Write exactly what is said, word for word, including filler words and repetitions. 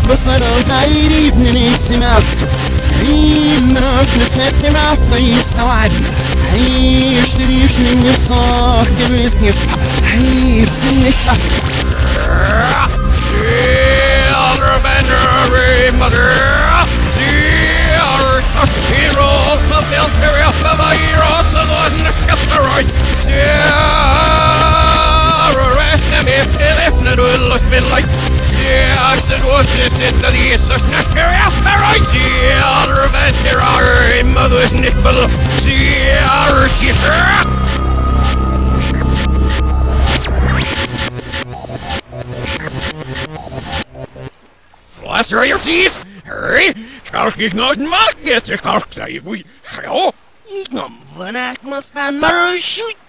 بصراحة يريدني نتسمعس عينك نسنت معطي سواد عيش تريش من الصاح تبيتني عيب سنك Dear Venerary Mother, dear hero of the military of the heroes of the Shepherd, dear estimate if not will have been like, dear and what is it that he is such a carry up the right, dear Venerary Mother Nickel, dear Shepherd. Flasher your teeth! Hurry! Kalk is not market, kalk say we. Hallo? Ik nam vandaag maar staan maar shoot.